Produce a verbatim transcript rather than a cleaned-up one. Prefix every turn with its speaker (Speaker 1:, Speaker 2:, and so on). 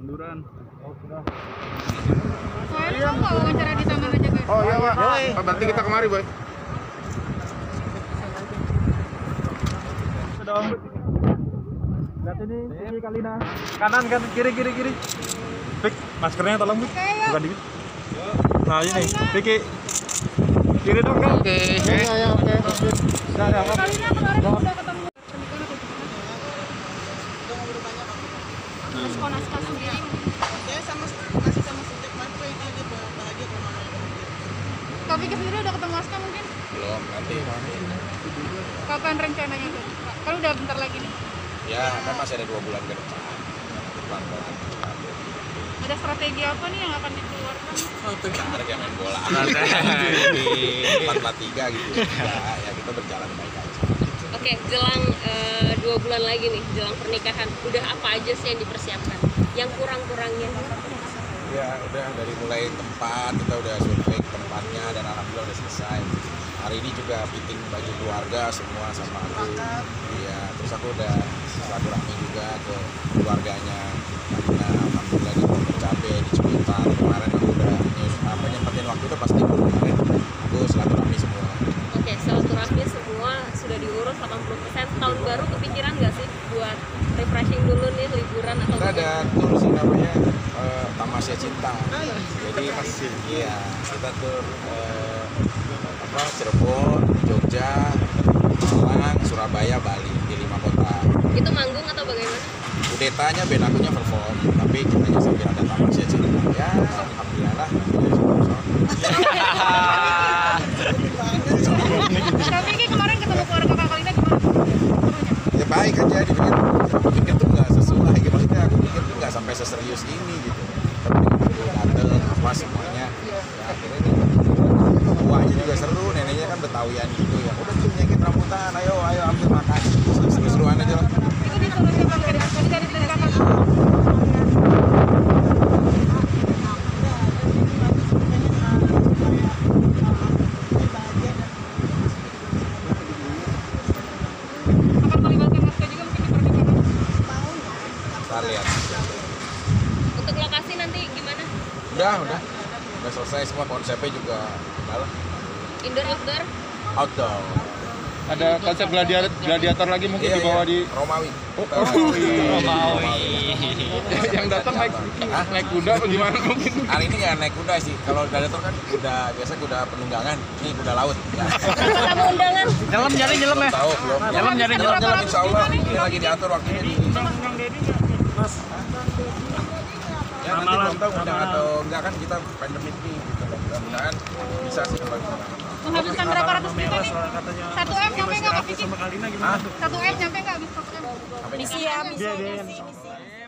Speaker 1: Munduran.
Speaker 2: Oh, sudah.
Speaker 3: Soalnya kamu nggak wawancara di taman aja guys.
Speaker 2: Oh iya, Pak.
Speaker 1: Oh, berarti kita kemari, Boy.
Speaker 2: Dong. Lihat ini, kiri Kalina. Kanan kan, kiri kiri kiri. Pik, maskernya tolong, Pik. Bukan dikit. Nah, ini, Piki. Kiri dong, Kak.
Speaker 1: Oke.
Speaker 2: Ya, ya, oke. Sudah, ya, Pak.
Speaker 3: Kalina kemarin udah ketemu terus Konaska sendiri.
Speaker 4: Ya sama masih sama sejak Marco itu dia bahagia kemarin.
Speaker 3: Kak Vicky sendiri udah ketemu Aska mungkin?
Speaker 1: Belum, nanti.
Speaker 3: Kapan rencananya tuh? Kan udah bentar lagi nih.
Speaker 1: Ya, kan masih ada dua bulan ke depan. Pelan-pelan.
Speaker 3: Ada strategi apa nih yang akan dikeluarkan?
Speaker 1: Menarik ya main bola. empat empat tiga gitu. Ya, ya kita berjalan baik aja.
Speaker 5: Oke, jelang uh, dua bulan lagi nih, jelang pernikahan. Udah apa aja sih yang dipersiapkan? Yang kurang-kurangnya?
Speaker 1: Ya, udah dari mulai tempat, kita udah survei tempatnya dan alhamdulillah udah selesai. Hari ini juga fitting baju keluarga semua sama aku. Iya, terus aku udah silaturahmi juga ke keluarganya. Karena alhamdulillah di Pondok Cabe, di Ciputat. Kemarin aku udah nyus, apa nyempetin waktu itu pasti belum kemarin. Aku silaturahmi semua.
Speaker 5: Oke, silaturahmi semua sudah diurus delapan puluh persen. Tahun baru kepikiran nggak sih buat refreshing dulu nih, liburan atau
Speaker 1: Kita ada tour sih namanya uh, Tamasya Cinta. Jadi iya, kita tur uh, apa Cirebon, Jogja, Malang, Surabaya, Bali di lima kota.
Speaker 5: itu manggung atau bagaimana?
Speaker 1: Udetanya band akunya perform, tapi kita sambil ada Tamasya Cinta. Ya, alhamdulillah lah.
Speaker 3: Kak Vicky kemarin ketemu keluarga Kak Kalina gimana? Serunya?
Speaker 1: Ya baik aja, dipikir, aku pikir tuh nggak sesuai, maksudnya aku pikir tuh nggak sampai seserius ini gitu. Tapi aku dateng, apa semuanya, ya akhirnya ini tuanya juga seru, neneknya kan Betawian gitu ya. Udah tuh nyekit rambutan, ayo ayo ambil makan, seru-seruan aja lah.
Speaker 3: Itu disuruh siapa? Tadi dari dari kakak. Akan melibatkan Aska juga mungkin di pernikahan.
Speaker 1: Kita lihat.
Speaker 5: Untuk lokasi nanti gimana?
Speaker 1: Udah, udah, udah selesai semua, konsepnya juga udah lah.
Speaker 5: Indoor, outdoor?
Speaker 1: Outdoor.
Speaker 2: Ada konsep gladiator, gladiator lagi mungkin
Speaker 1: Iya,
Speaker 2: dibawa
Speaker 1: iya.
Speaker 2: di
Speaker 1: Romawi.
Speaker 2: Oh,
Speaker 1: Kita-
Speaker 2: Romawi.
Speaker 1: Romawi.
Speaker 2: yang datang naik
Speaker 1: Hah?
Speaker 2: naik kuda atau gimana mungkin?
Speaker 1: Hari ini nggak naik kuda sih. Kalau gladiator kan kuda biasa kuda penunggangan. Ini kuda laut. Ya.
Speaker 5: Tamu undangan?
Speaker 2: Nyelam nyari nyelam ya.
Speaker 1: Tahu belum?
Speaker 2: Nyelam nyari nyelam.
Speaker 1: Jalan insya Allah ini lagi diatur waktunya di. Ya nanti belum tahu undang atau enggak kan kita pandemik nih. Gitu. Mudah-mudahan bisa sih kalau
Speaker 3: Menghabiskan berapa ratus juta nih? Satu M nyampe nggak Kak Vicky?
Speaker 1: Hah?
Speaker 3: Satu M nyampe nggak habis satu M?
Speaker 1: Sampai
Speaker 4: Misi ya, misi, misi, misi.